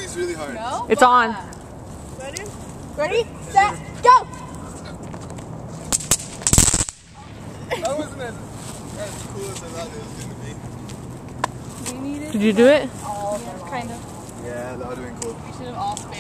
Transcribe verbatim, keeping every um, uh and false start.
is really hard. No? It's on. Ready? Ready, set, go! That wasn't as, as cool as I thought it was going to be. We needed Did you do it? all yeah, kind of. Yeah, that would have been cool. We should have all spaced.